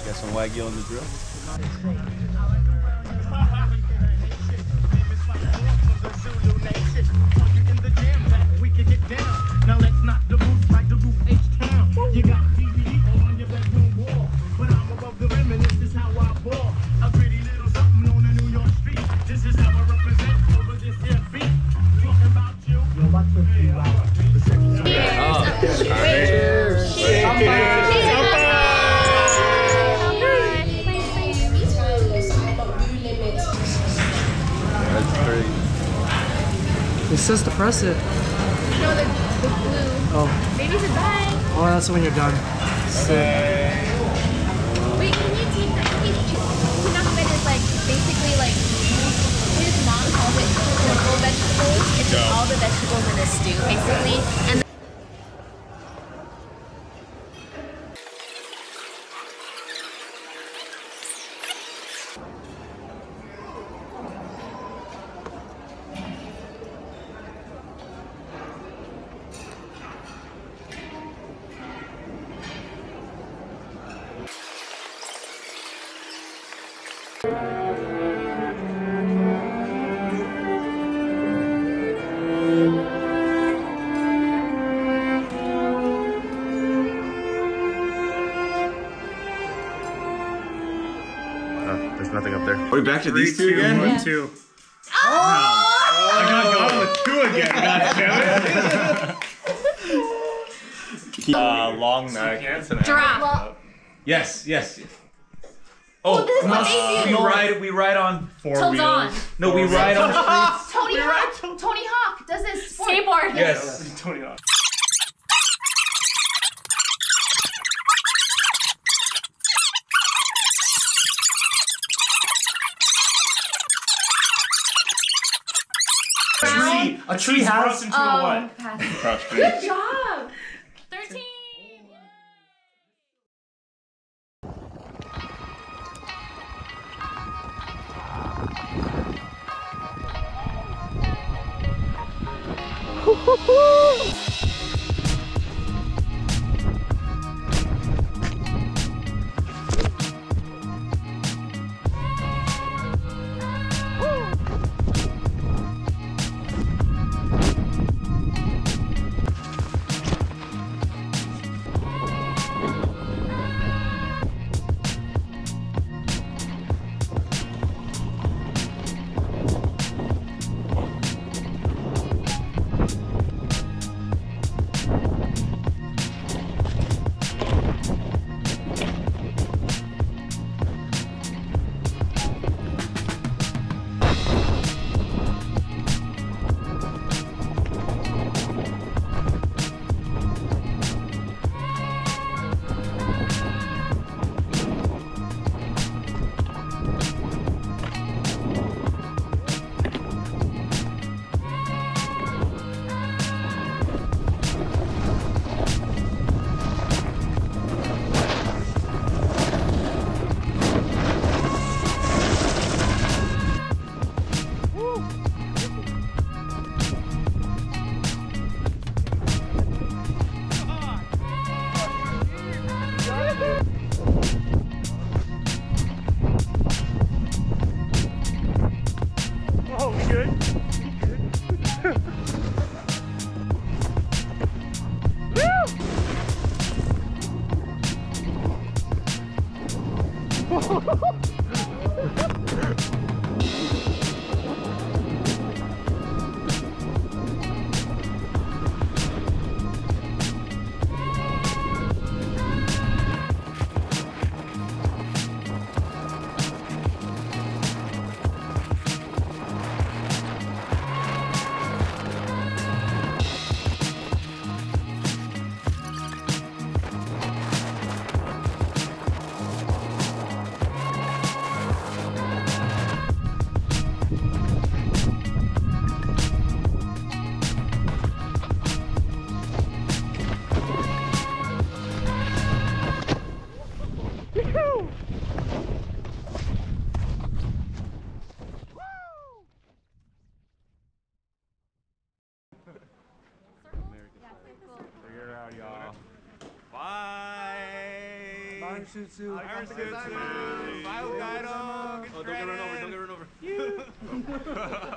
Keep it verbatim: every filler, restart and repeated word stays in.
Got some Wagyu on the drill. Now let's knock the roof like the roof H-Town. You got D V D on your bedroom wall, but I'm above the rim and this is how I ball. A pretty little something on a New York street. This is how I represent over this here beat. Talking about you. Yo, what's with you? Cheers! Cheers! That's great. It says to press it. No, the, the blue. Oh. Maybe it's a bye. Oh, that's when you're done. Sick. Wait, can you take that? Hinakbet is like basically like his mom calls it triple vegetables. It's Yeah. all the vegetables in a stew, basically. And There's nothing up there. Are we back to these two again? One, Yeah. two. oh! I got gone with two again, goddammit. Uh, long neck. Drop. Yes, yes. Oh, Oh, this is what uh, they we do. ride. We ride on four Toes wheels. on. No, we ride on the streets. Tony Hawk. Tony Hawk does this sport. Skateboard. Yes. Tony Hawk. Tree. A tree house. into a Oh, what? pass. Cross Good job. Thirteen. Oh, we good? Arishutsu. Arishutsu. Bye, Hokkaido. Oh, don't get run over, don't get run over.